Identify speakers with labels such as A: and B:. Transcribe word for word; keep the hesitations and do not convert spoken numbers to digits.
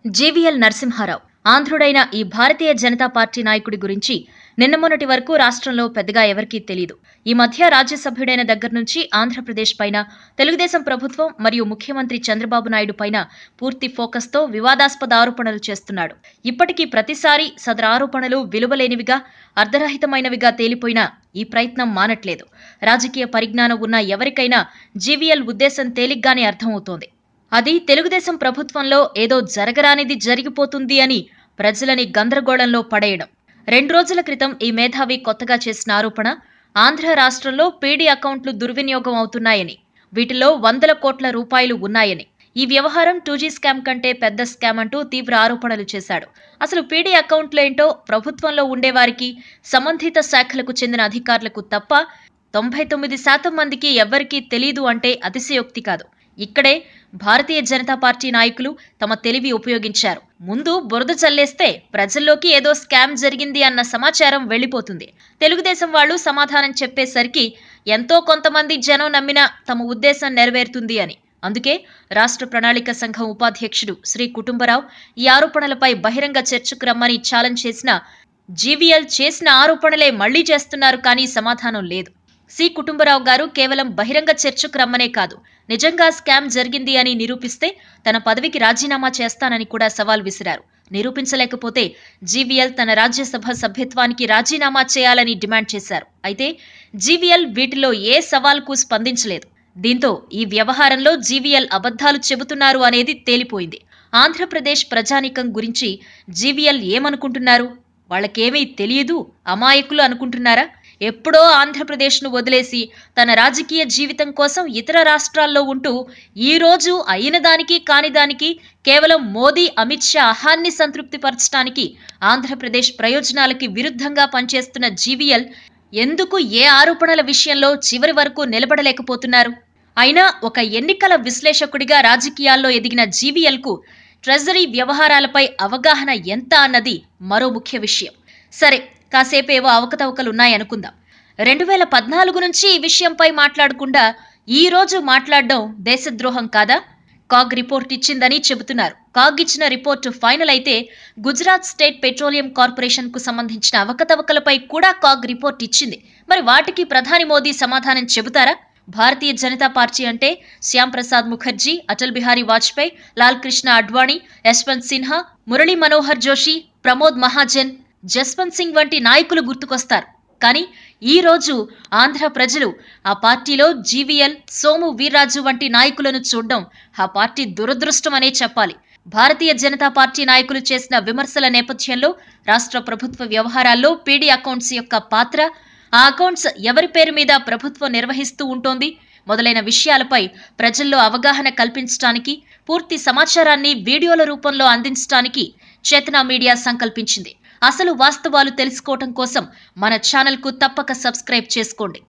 A: జీవీఎల్ నరసింహారావు ఆంధ్రుడైన ఈ భారతీయ జనతా పార్టీ నాయకుడి గురించి నిన్న మొన్నటి వరకు రాష్ట్రంలో పెద్దగా ఎవరికీ తెలియదు. ఈ మధ్య రాజ్యసభ్యుడైన దగ్గర నుంచి ఆంధ్రప్రదేశ్ పైన తెలుగుదేశం ప్రభుత్వం మరియు ముఖ్యమంత్రి చంద్రబాబు నాయుడు పైన పూర్తి ఫోకస్తో వివాదాస్పద ఆరోపణలు చేస్తున్నాడు. ఇప్పటికీ ప్రతిసారి సదరు ఆరోపణలు విలువలేనివిగా, అర్ధరహితమైనవిగా తేలిపోయినా ఈ ప్రయత్నం మానట్లేదు. రాజకీయ పరిజ్ఞానం ఉన్న ఎవరికైనా జీవీఎల్ ఉద్దేశం తేలిగ్గానే అర్థమవుతోంది. అది తెలుగుదేశం ప్రభుత్వంలో ఏదో జరగరానిది జరిగిపోతుంది అని ప్రజలని గందరగోళంలో పడేయడం. రెండు రోజుల క్రితం ఈ మేధావి కొత్తగా చేసిన ఆరోపణ ఆంధ్ర రాష్ట్రంలో పీడీ అకౌంట్లు దుర్వినియోగం అవుతున్నాయని, వీటిలో వందల కోట్ల రూపాయలు ఉన్నాయని, ఈ వ్యవహారం టూ జీ స్కామ్ కంటే పెద్ద స్కామ్ అంటూ తీవ్ర ఆరోపణలు చేశాడు. అసలు పీడీ అకౌంట్లేంటో ప్రభుత్వంలో ఉండేవారికి, సంబంధిత శాఖలకు చెందిన అధికారులకు తప్ప తొంభై తొమ్మిది శాతం మందికి ఎవ్వరికీ తెలీదు అంటే అతిశయోక్తి కాదు. ఇక్కడే భారతీయ జనతా పార్టీ నాయకులు తమ తెలివి ఉపయోగించారు. ముందు బురద చల్లేస్తే ప్రజల్లోకి ఏదో స్కామ్ జరిగింది అన్న సమాచారం వెళ్లిపోతుంది. తెలుగుదేశం వాళ్లు సమాధానం చెప్పేసరికి ఎంతో కొంతమంది జనం నమ్మినా తమ ఉద్దేశం నెరవేరుతుంది అని. అందుకే రాష్ట్ర ప్రణాళిక సంఘం ఉపాధ్యక్షుడు శ్రీ కుటుంబరావు ఈ ఆరోపణలపై బహిరంగ చర్చకు రమ్మని ఛాలెంజ్ చేసిన జీవీఎల్ చేసిన ఆరోపణలే మళ్లీ చేస్తున్నారు, కానీ సమాధానం లేదు. సి కుటుంబరావు గారు కేవలం బహిరంగ చర్చకు రమ్మనే కాదు, నిజంగా స్కామ్ జరిగింది అని నిరూపిస్తే తన పదవికి రాజీనామా చేస్తానని కూడా సవాల్ విసిరారు. నిరూపించలేకపోతే జీవీఎల్ తన రాజ్యసభ సభ్యత్వానికి రాజీనామా చేయాలని డిమాండ్ చేశారు. అయితే జీవీఎల్ వీటిలో ఏ సవాల్కు స్పందించలేదు. దీంతో ఈ వ్యవహారంలో జీవీఎల్ అబద్ధాలు చెబుతున్నారు అనేది తేలిపోయింది. ఆంధ్రప్రదేశ్ ప్రజానీకం గురించి జీవీఎల్ ఏమనుకుంటున్నారు? వాళ్ళకేమీ తెలియదు, అమాయకులు అనుకుంటున్నారా? ఎప్పుడో ఆంధ్రప్రదేశ్ను వదిలేసి తన రాజకీయ జీవితం కోసం ఇతర రాష్ట్రాల్లో ఉంటూ ఈ రోజు అయిన దానికి కాని దానికి కేవలం మోదీ, అమిత్ షా అహాన్ని సంతృప్తిపరచడానికి ఆంధ్రప్రదేశ్ ప్రయోజనాలకి విరుద్ధంగా పనిచేస్తున్న జీవీఎల్ ఎందుకు ఏ ఆరోపణల విషయంలో చివరి వరకు నిలబడలేకపోతున్నారు? అయినా ఒక ఎన్నికల విశ్లేషకుడిగా రాజకీయాల్లో ఎదిగిన జీవీఎల్కు ట్రెజరీ వ్యవహారాలపై అవగాహన ఎంత అన్నది మరో ముఖ్య విషయం. సరే, కాసేపేవో అవకతవకలున్నాయనుకుందాం. రెండు వేల పద్నాలుగు నుంచి ఈ విషయంపై మాట్లాడకుండా ఈ రోజు మాట్లాడడం దేశద్రోహం కాదా? కాగ్ రిపోర్ట్ ఇచ్చిందని చెబుతున్నారు. కాగ్ ఇచ్చిన రిపోర్టు ఫైనల్ అయితే గుజరాత్ స్టేట్ పెట్రోలియం కార్పొరేషన్ కు సంబంధించిన అవకతవకలపై కూడా కాగ్ రిపోర్ట్ ఇచ్చింది. మరి వాటికి ప్రధాని మోదీ సమాధానం చెబుతారా? భారతీయ జనతా పార్టీ అంటే శ్యామ్ ప్రసాద్ ముఖర్జీ, అటల్ బిహారీ వాజ్పేయి, లాల్ కృష్ణ అడ్వాణి, యశ్వంత్ సిన్హా, మురళీ మనోహర్ జోషి, ప్రమోద్ మహాజన్, జస్వంత్ సింగ్ వంటి నాయకులు గుర్తుకొస్తారు. కానీ ఈ రోజు ఆంధ్ర ప్రజలు ఆ పార్టీలో జీవీఎల్, సోము వీర్రాజు వంటి నాయకులను చూడడం ఆ పార్టీ దురదృష్టం అనే చెప్పాలి. భారతీయ జనతా పార్టీ నాయకులు చేసిన విమర్శల నేపథ్యంలో రాష్ట్ర ప్రభుత్వ వ్యవహారాల్లో పీడీ అకౌంట్స్ యొక్క పాత్ర, ఆ అకౌంట్స్ ఎవరి పేరు మీద ప్రభుత్వం నిర్వహిస్తూ ఉంటోంది మొదలైన విషయాలపై ప్రజల్లో అవగాహన కల్పించడానికి, పూర్తి సమాచారాన్ని వీడియోల రూపంలో అందించడానికి చేతన మీడియా సంకల్పించింది. అసలు వాస్తవాలు తెలుసుకోవటం కోసం మన ఛానల్కు తప్పక సబ్స్క్రైబ్ చేసుకోండి.